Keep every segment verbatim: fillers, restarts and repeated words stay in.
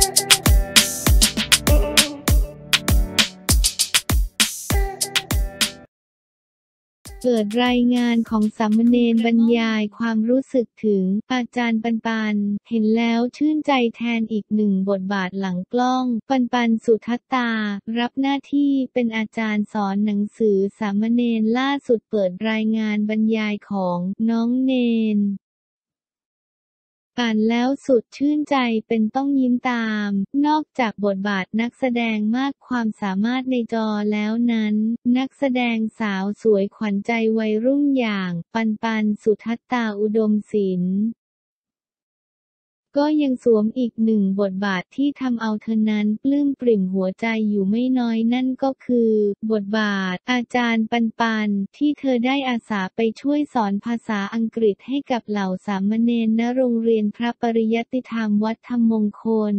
เปิดรายงานของสามเณรบรรยายความรู้สึกถึงอาจารย์ปันปันเห็นแล้วชื่นใจแทนอีกหนึ่งบทบาทหลังกล้องปันปันสุทัตตารับหน้าที่เป็นอาจารย์สอนหนังสือสามเณรล่าสุดเปิดรายงานบรรยายของน้องเนนอ่านแล้วสุดชื่นใจเป็นต้องยิ้มตามนอกจากบทบาทนักแสดงมากความสามารถในจอแล้วนั้นนักแสดงสาวสวยขวัญใจวัยรุ่นอย่างปันปันสุทัตตาอุดมศิลป์ก็ยังสวมอีกหนึ่งบทบาทที่ทำเอาเธอนั้นปลื้มปริ่มหัวใจอยู่ไม่น้อยนั่นก็คือบทบาทอาจารย์ปันปันที่เธอได้อาสาไปช่วยสอนภาษาอังกฤษให้กับเหล่าสามเณรณโรงเรียนพระปริยัติธรรมวัดธรรมมงคล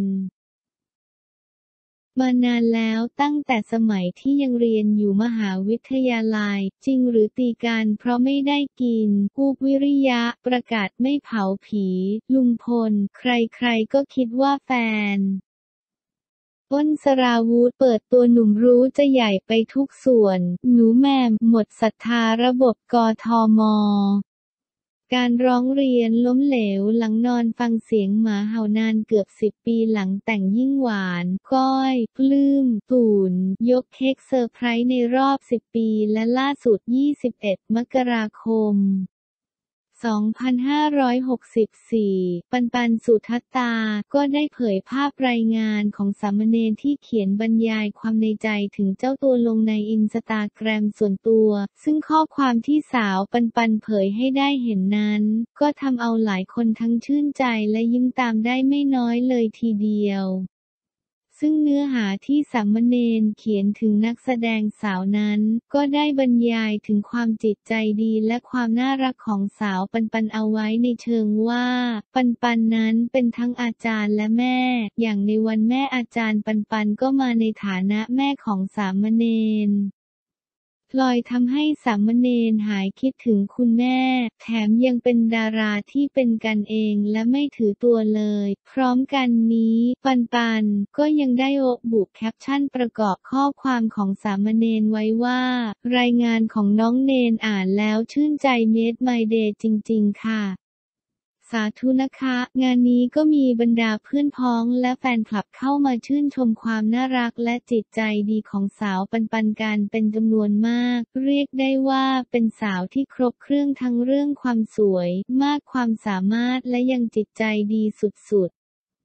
มานานแล้วตั้งแต่สมัยที่ยังเรียนอยู่มหาวิทยาลัยจริงหรือตีกันเพราะไม่ได้กินกูบวิริยะประกาศไม่เผาผีลุงพลใครๆก็คิดว่าแฟนอ้นสราวุธเปิดตัวหนุ่มรู้จะใหญ่ไปทุกส่วนหนูแหม่มหมดศรัทธาระบบกทม.การร้องเรียนล้มเหลวหลังนอนฟังเสียงหมาเห่านานเกือบสิบปีหลังแต่งยิ่งหวานก้อยปลื้มตู่นยกเค้กเซอร์ไพรส์ในรอบสิบปีและล่าสุดยี่สิบเอ็ดมกราคมสองพันห้าร้อยหกสิบสี่ ปันปันสุทัตตาก็ได้เผยภาพรายงานของสามเณรที่เขียนบรรยายความในใจถึงเจ้าตัวลงในอินสตาแกรมส่วนตัวซึ่งข้อความที่สาวปันปันเผยให้ได้เห็นนั้นก็ทำเอาหลายคนทั้งชื่นใจและยิ้มตามได้ไม่น้อยเลยทีเดียวซึ่งเนื้อหาที่สามเณรเขียนถึงนักแสดงสาวนั้นก็ได้บรรยายถึงความจิตใจดีและความน่ารักของสาวปันปันเอาไว้ในเชิงว่าปันปันนั้นเป็นทั้งอาจารย์และแม่อย่างในวันแม่อาจารย์ปันปันก็มาในฐานะแม่ของสามเณรพลอยทำให้สามเณรหายคิดถึงคุณแม่แถมยังเป็นดาราที่เป็นกันเองและไม่ถือตัวเลยพร้อมกันนี้ปันปันก็ยังได้ระบุแคปชั่นประกอบข้อความของสามเณรไว้ว่ารายงานของน้องเนนอ่านแล้วชื่นใจเมดไมเดย์จริงๆค่ะสาธุนะคะงานนี้ก็มีบรรดาเพื่อนพ้องและแฟนคลับเข้ามาชื่นชมความน่ารักและจิตใจดีของสาวปันปันกันเป็นจำนวนมากเรียกได้ว่าเป็นสาวที่ครบเครื่องทั้งเรื่องความสวยมากความสามารถและยังจิตใจดีสุด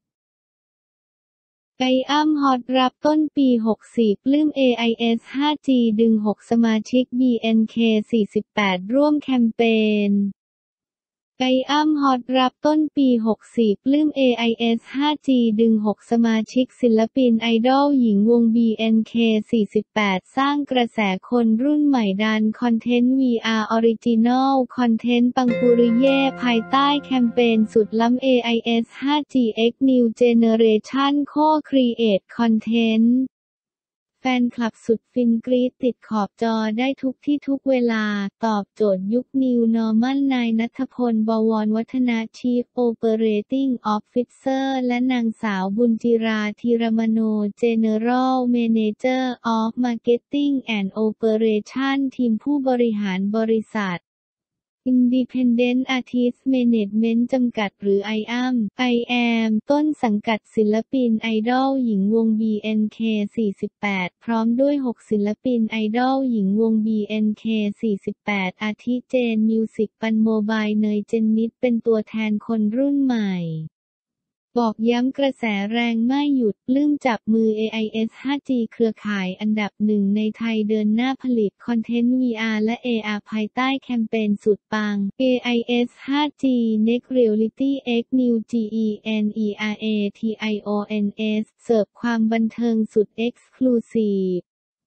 ๆไกอ้ำฮอตรับต้นปีหกสี่ปลื้ม เอ ไอ เอส ห้าจี ดึงหกสมาชิก บี เอ็น เค สี่สิบแปดร่วมแคมเปญไกอ้ำฮอตรับต้นปีหกสี่ปลื้ม เอ ไอ เอส ห้าจี ดึงหกสมาชิกศิลปินไอดอลหญิงวง บี เอ็น เค สี่สิบแปดสร้างกระแสคนรุ่นใหม่ดันคอนเทนต์ วี อาร์ Original คอนเทนต์ปังปุริเย่ภายใต้แคมเปญสุดล้ำ เอ ไอ เอส ห้าจี X New Generation Co-Create Contentแฟนคลับสุดฟินกรี๊ดติดขอบจอได้ทุกที่ทุกเวลาตอบโจทย์ยุค New Normal นายณัฐพล บวรวัฒนา Chief Operating Officer และนางสาวบุญจิราธีรมโน General Manager of Marketing and Operation ทีมผู้บริหารบริษัทIndependent Artist Management จำกัดหรือ ไอ เอ เอ็ม ไอ แอม ต้นสังกัดศิลปินไอดอลหญิงวง บี เอ็น เค สี่สิบแปด พร้อมด้วยหกศิลปินไอดอลหญิงวง บี เอ็น เค สี่สิบแปด อาทิเจนมิวสิกปันโมบายเนยเจนนิดเป็นตัวแทนคนรุ่นใหม่บอกย้ำกระแสแรงไม่หยุดปลื้มจับมือ เอ ไอ เอส ห้าจี เครือข่ายอันดับหนึ่งในไทยเดินหน้าผลิตคอนเทนต์ วี อาร์ และ เอ อาร์ ภายใต้แคมเปญสุดปัง เอ ไอ เอส ห้าจี Next Reality X New Generation เสิร์ฟความบันเทิงสุดเอ็กซ์คลูซีฟ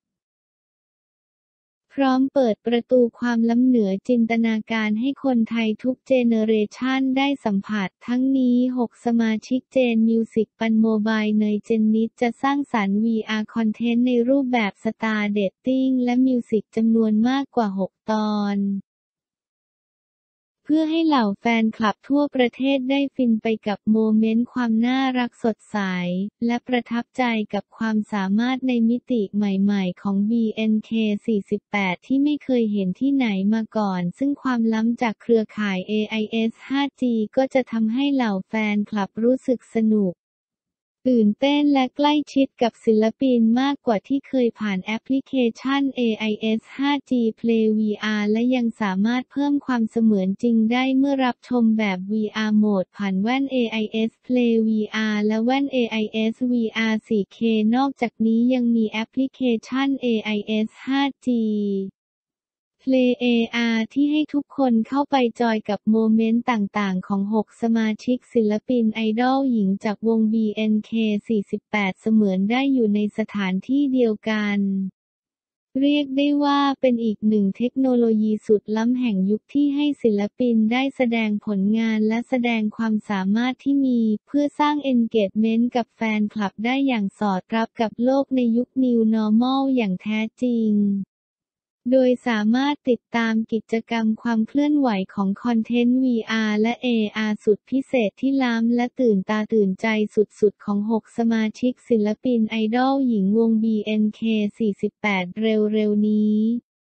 พร้อมเปิดประตูความล้ำเหนือจินตนาการให้คนไทยทุกเจเนเรชันได้สัมผัสทั้งนี้หกสมาชิกเจนมิวสิกปันโมบายเนยเจนนิดจะสร้างสรรค์ วี อาร์ คอนเทนต์ในรูปแบบสตาร์เดตติ้งและมิวสิกจำนวนมากกว่าหกตอนพื่อให้เหล่าแฟนคลับทั่วประเทศได้ฟินไปกับโมเมนต์ความน่ารักสดใสและประทับใจกับความสามารถในมิติใหม่ๆของ บี เอ็น เค สี่สิบแปด ที่ไม่เคยเห็นที่ไหนมาก่อนซึ่งความล้ำจากเครือข่าย เอ ไอ เอส ไฟว์ จี ก็จะทำให้เหล่าแฟนคลับรู้สึกสนุกตื่นเต้นและใกล้ชิดกับศิลปินมากกว่าที่เคยผ่านแอปพลิเคชัน เอ ไอ เอส ไฟว์ จี Play วี อาร์ และยังสามารถเพิ่มความเสมือนจริงได้เมื่อรับชมแบบ วี อาร์ โหมดผ่านแว่น เอ ไอ เอส Play วี อาร์ และแว่น เอ ไอ เอส วี อาร์ โฟร์ เค นอกจากนี้ยังมีแอปพลิเคชัน เอ ไอ เอส ไฟว์ จี Play เอ อาร์ ที่ให้ทุกคนเข้าไปจอยกับโมเมนต์ต่างๆของ หก สมาชิกศิลปินไอดอลหญิงจากวง บี เอ็น เค สี่สิบแปด เสมือนได้อยู่ในสถานที่เดียวกันเรียกได้ว่าเป็นอีกหนึ่งเทคโนโลยีสุดล้ำแห่งยุคที่ให้ศิลปินได้แสดงผลงานและแสดงความสามารถที่มีเพื่อสร้าง Engagement กับแฟนคลับได้อย่างสอดรับกับโลกในยุค New Normal อย่างแท้จริงโดยสามารถติดตามกิจกรรมความเคลื่อนไหวของคอนเทนต์ วี อาร์ และ เอ อาร์ สุดพิเศษที่ล้ำและตื่นตาตื่นใจสุดๆของ หก สมาชิกศิลปินไอดอลหญิงวง บี เอ็น เค สี่สิบแปด เร็วๆนี้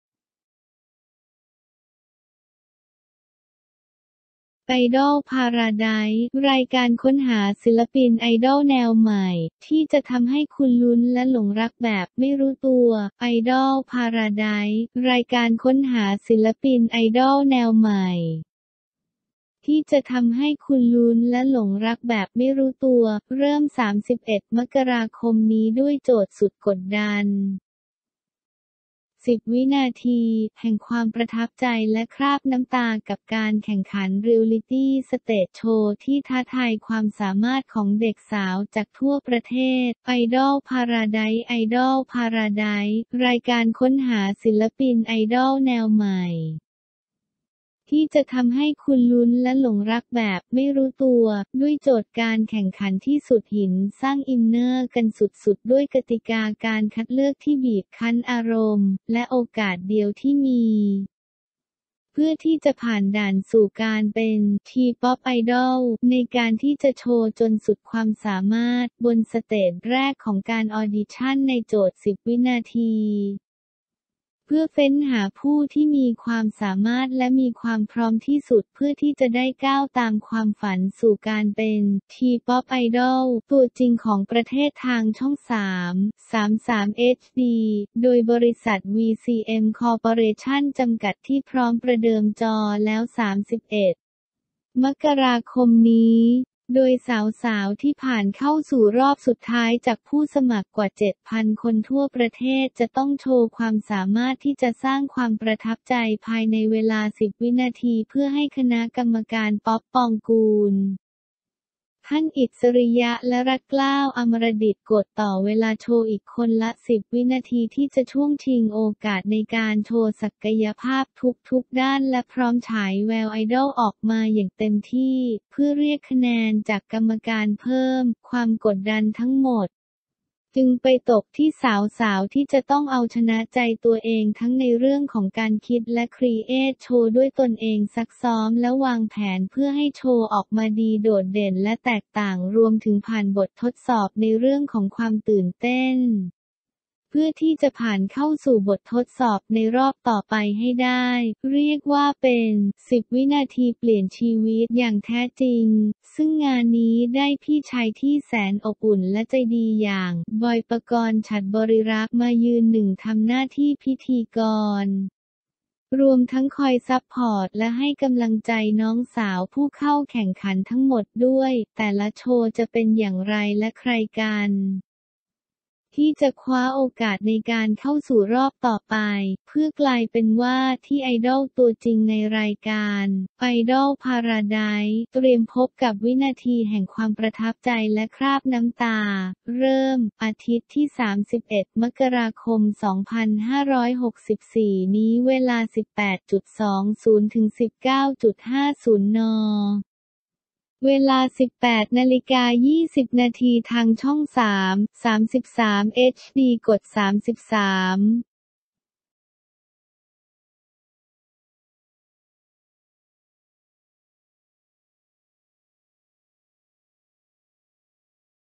ไอดอลพาราไดซ์รายการค้นหาศิลปินไอดอลแนวใหม่ที่จะทำให้คุณลุ้นและหลงรักแบบไม่รู้ตัวไอดอลพาราไดซ์รายการค้นหาศิลปินไอดอลแนวใหม่ที่จะทำให้คุณลุ้นและหลงรักแบบไม่รู้ตัวเริ่ม สามสิบเอ็ด มกราคมนี้ด้วยโจทย์สุดกดดันสิบ วินาทีแห่งความประทับใจและคราบน้ำตากับการแข่งขันเรียลลิตี้สเตจโชว์ที่ท้าทายความสามารถของเด็กสาวจากทั่วประเทศไอดอลพาราไดซ์ไอดอลพาราไดซ์รายการค้นหาศิลปินไอดอลแนวใหม่ที่จะทำให้คุณลุ้นและหลงรักแบบไม่รู้ตัวด้วยโจทย์การแข่งขันที่สุดหินสร้างอินเนอร์กันสุดๆด้วยกติกาการคัดเลือกที่บีบคั้นอารมณ์และโอกาสเดียวที่มีเพื่อที่จะผ่านด่านสู่การเป็นทีป๊อปไอดอลในการที่จะโชว์จนสุดความสามารถบนสเตจแรกของการออดิชั่นในโจทย์สิบวินาทีเพื่อเฟ้นหาผู้ที่มีความสามารถและมีความพร้อมที่สุดเพื่อที่จะได้ก้าวตามความฝันสู่การเป็นทีป๊อปไอดอลตัวจริงของประเทศทางช่องสาม สามสิบสาม เอช ดี โดยบริษัท วี ซี เอ็ม Corporation จำกัดที่พร้อมประเดิมจอแล้ว สามสิบเอ็ด มกราคมนี้โดยสาวๆที่ผ่านเข้าสู่รอบสุดท้ายจากผู้สมัครกว่า เจ็ดพัน คนทั่วประเทศจะต้องโชว์ความสามารถที่จะสร้างความประทับใจภายในเวลา สิบ วินาทีเพื่อให้คณะกรรมการป๊อปปองกูลท่านอิสริยะและรัตเกล้าอมรดิษฐ์กดต่อเวลาโชว์อีกคนละ สิบ วินาทีที่จะช่วงชิงโอกาสในการโชว์ศักยภาพทุกๆด้านและพร้อมฉายแววไอดอลออกมาอย่างเต็มที่เพื่อเรียกคะแนนจากกรรมการเพิ่มความกดดันทั้งหมดจึงไปตกที่สาวๆที่จะต้องเอาชนะใจตัวเองทั้งในเรื่องของการคิดและครีเอทโชว์ด้วยตนเองซักซ้อมและวางแผนเพื่อให้โชว์ออกมาดีโดดเด่นและแตกต่างรวมถึงผ่านบททดสอบในเรื่องของความตื่นเต้นเพื่อที่จะผ่านเข้าสู่บททดสอบในรอบต่อไปให้ได้เรียกว่าเป็น สิบ วินาทีเปลี่ยนชีวิตอย่างแท้จริงซึ่งงานนี้ได้พี่ชายที่แสนอบอุ่นและใจดีอย่างบอยปกรณ์ ฉัตรบริรักษ์มายืนหนึ่งทำหน้าที่พิธีกรรวมทั้งคอยซัพพอร์ตและให้กำลังใจน้องสาวผู้เข้าแข่งขันทั้งหมดด้วยแต่ละโชว์จะเป็นอย่างไรและใครกันที่จะคว้าโอกาสในการเข้าสู่รอบต่อไปเพื่อกลายเป็นว่าที่ไอดอลตัวจริงในรายการไอดอลพาราไดซ์เตรียมพบกับวินาทีแห่งความประทับใจและคราบน้ำตาเริ่มอาทิตย์ที่ สามสิบเอ็ด มกราคม สองพันห้าร้อยหกสิบสี่ นี้เวลา สิบแปดนาฬิกา ยี่สิบ ถึง สิบเก้านาฬิกา ห้าสิบ นเวลา สิบแปดนาฬิกายี่สิบ นาทีทางช่อง สาม สามสิบสาม เอช ดี กด สามสิบสาม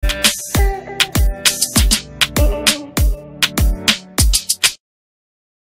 อือ